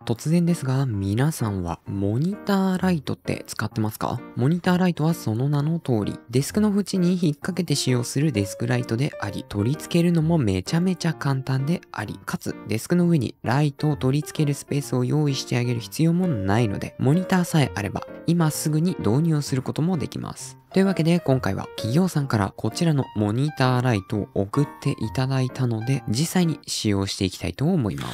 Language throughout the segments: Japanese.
突然ですが、皆さんはモニターライトって使ってますか？モニターライトはその名の通り、デスクの縁に引っ掛けて使用するデスクライトであり、取り付けるのもめちゃめちゃ簡単であり、かつデスクの上にライトを取り付けるスペースを用意してあげる必要もないので、モニターさえあれば今すぐに導入をすることもできます。というわけで今回は企業さんからこちらのモニターライトを送っていただいたので、実際に使用していきたいと思います。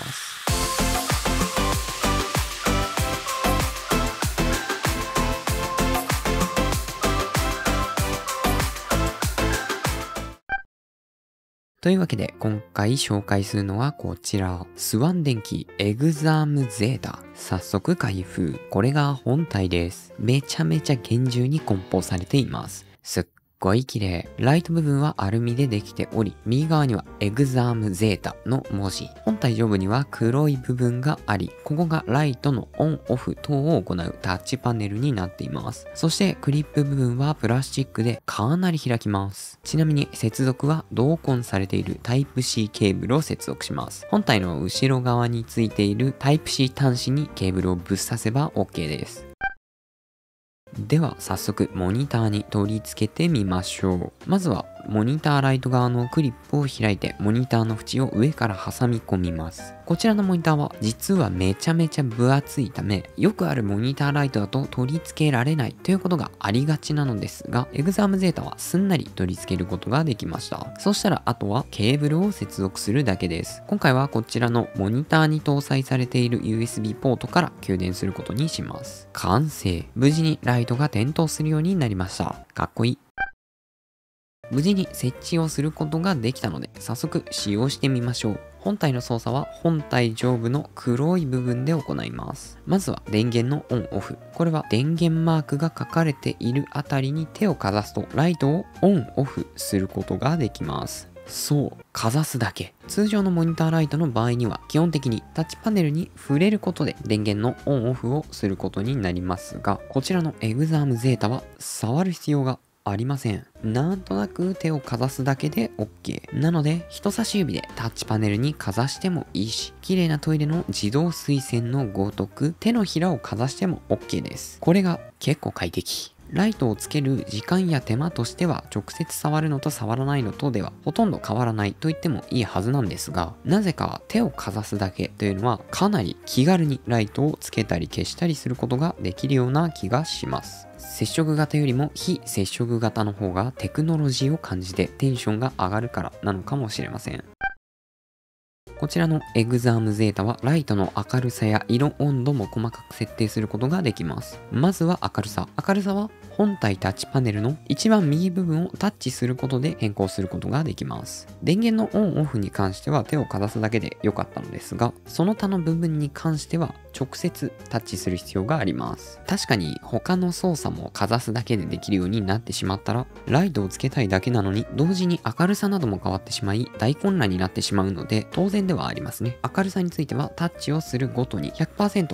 というわけで今回紹介するのはこちら、スワン電機エグザームゼータ。早速開封。これが本体です。めちゃめちゃ厳重に梱包されています。すっごい綺麗。ライト部分はアルミでできており、右側にはエグザームゼータの文字。本体上部には黒い部分があり、ここがライトのオンオフ等を行うタッチパネルになっています。そしてクリップ部分はプラスチックでかなり開きます。ちなみに接続は同梱されているタイプ C ケーブルを接続します。本体の後ろ側についているタイプ C 端子にケーブルをぶっ刺せば OK です。では早速モニターに取り付けてみましょう。まずはモニターライト側のクリップを開いてモニターの縁を上から挟み込みます。こちらのモニターは実はめちゃめちゃ分厚いため、よくあるモニターライトだと取り付けられないということがありがちなのですが、エグザームゼータはすんなり取り付けることができました。そしたらあとはケーブルを接続するだけです。今回はこちらのモニターに搭載されている USB ポートから給電することにします。完成。無事にライトが点灯するようになりました。かっこいい。無事に設置をすることができたので、早速使用してみましょう。本体の操作は本体上部の黒い部分で行います。まずは電源のオンオフ。これは電源マークが書かれているあたりに手をかざすとライトをオンオフすることができます。そう、かざすだけ。通常のモニターライトの場合には基本的にタッチパネルに触れることで電源のオンオフをすることになりますが、こちらのエグザームゼータは触る必要がありません。なんとなく手をかざすだけで OK。なので人差し指でタッチパネルにかざしてもいいし、綺麗なトイレの自動水栓のごとく手のひらをかざしても OK です。これが結構快適。ライトをつける時間や手間としては直接触るのと触らないのとではほとんど変わらないと言ってもいいはずなんですが、なぜか手をかざすだけというのはかなり気軽にライトをつけたり消したりすることができるような気がします。接触型よりも非接触型の方がテクノロジーを感じてテンションが上がるからなのかもしれません。こちらのエグザームゼータはライトの明るさや色温度も細かく設定することができます。まずは明るさ。明るさは本体タッチパネルの一番右部分をタッチすることで変更することができます。電源のオンオフに関しては手をかざすだけで良かったのですが、その他の部分に関しては直接タッチする必要があります。確かに他の操作もかざすだけでできるようになってしまったら、ライトをつけたいだけなのに同時に明るさなども変わってしまい大混乱になってしまうので、当然ではありますね。明るさについてはタッチをするごとに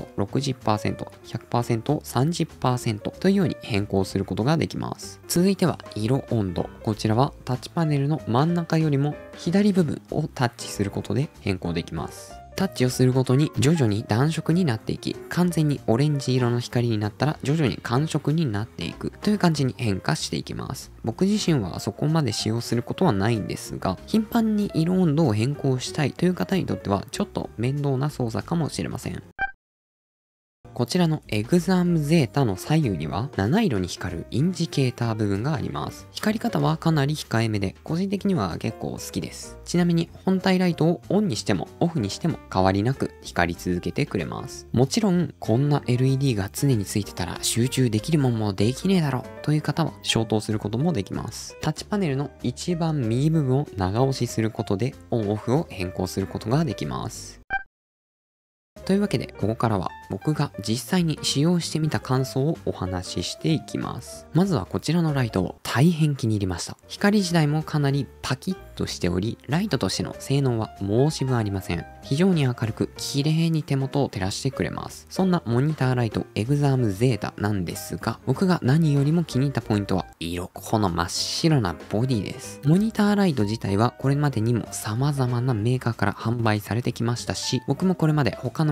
100%、60%、100%、30% というように変更することができます。続いては色温度。こちらはタッチパネルの真ん中よりも左部分をタッチすることで変更できます。タッチをするごとに徐々に暖色になっていき、完全にオレンジ色の光になったら徐々に寒色になっていくという感じに変化していきます。僕自身はそこまで使用することはないんですが、頻繁に色温度を変更したいという方にとってはちょっと面倒な操作かもしれません。こちらのエグザームゼータの左右には7色に光るインジケーター部分があります。光り方はかなり控えめで個人的には結構好きです。ちなみに本体ライトをオンにしてもオフにしても変わりなく光り続けてくれます。もちろんこんな LED が常についてたら集中できるもんもできねえだろという方は消灯することもできます。タッチパネルの一番右部分を長押しすることでオンオフを変更することができます。というわけでここからは僕が実際に使用してみた感想をお話ししていきます。まずはこちらのライトを大変気に入りました。光自体もかなりパキッとしており、ライトとしての性能は申し分ありません。非常に明るく綺麗に手元を照らしてくれます。そんなモニターライトエグザームゼータなんですが、僕が何よりも気に入ったポイントはこの真っ白なボディです。モニターライト自体はこれまでにも様々なメーカーから販売されてきましたし、僕もこれまで他の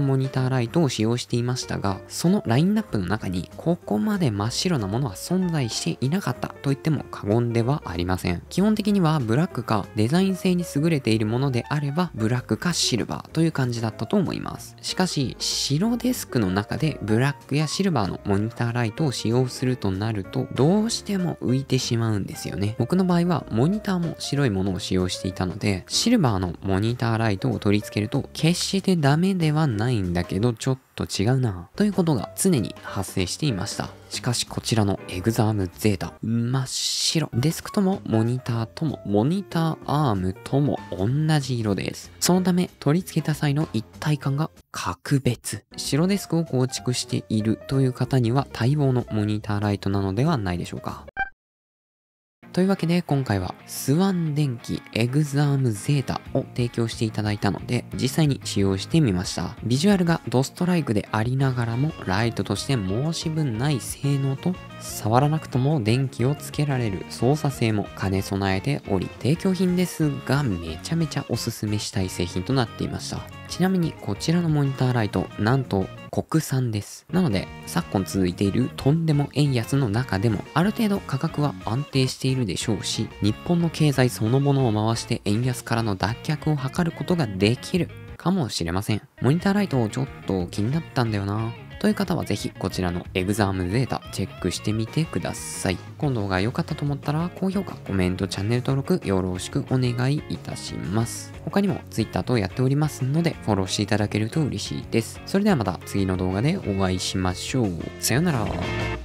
モニターライトを使用していましたが、そのラインナップの中にここまで真っ白なものは存在していなかったと言っても過言ではありません。基本的にはブラックかデザイン性に優れているものであればブラックかシルバーという感じだったと思います。しかし白デスクの中でブラックやシルバーのモニターライトを使用するとなるとどうしても浮いてしまうんですよね。僕の場合はモニターも白いものを使用していたので、シルバーのモニターライトを取り付けると決してダメではないんだけどちょっと違うなということが常に発生していました。しかしこちらのエグザームゼータ、真っ白。デスクともモニターともモニターアームとも同じ色です。そのため取り付けた際の一体感が格別。白デスクを構築しているという方には待望のモニターライトなのではないでしょうか。というわけで今回はスワン電機エグザームゼータを提供していただいたので実際に使用してみました。ビジュアルがドストライクでありながらもライトとして申し分ない性能と触らなくとも電気をつけられる操作性も兼ね備えており、提供品ですがめちゃめちゃおすすめしたい製品となっていました。ちなみにこちらのモニターライトなんと国産です。なので昨今続いているとんでも円安の中でもある程度価格は安定しているでしょうし、日本の経済そのものを回して円安からの脱却を図ることができるかもしれません。モニターライトちょっと気になったんだよなという方はぜひこちらのエグザームゼータチェックしてみてください。今度が良かったと思ったら高評価、コメント、チャンネル登録よろしくお願いいたします。他にも Twitter 等やっておりますのでフォローしていただけると嬉しいです。それではまた次の動画でお会いしましょう。さよなら。